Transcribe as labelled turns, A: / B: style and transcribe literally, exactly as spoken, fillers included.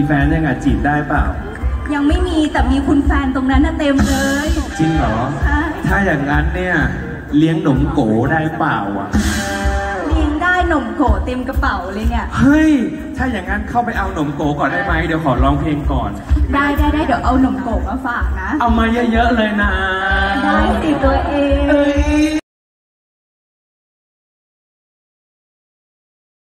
A: แฟนยังไงจีบได้เปล่า
B: ยังไม่มีแต่มีคุณแฟนตรงนั้นน่ะเต็มเลย
A: จริงเหรอถ้าอย่างนั้นเนี่ยเลี้ยงหนมโกได้เปล่าอ่ะ
B: เลี้ยงได้หนมโกเต็มกระเป๋าเลยเนี่ย
A: เฮ้ยถ้าอย่างนั้นเข้าไปเอาหนมโกก่อนได้ไหมเดี๋ยวขอร้องเพลงก่อน
B: ได้ได้ได้เดี๋ยวเอาหนมโกมาฝากนะ
A: เอามาเยอะๆเลยนะ
B: ได้สิตัวเอง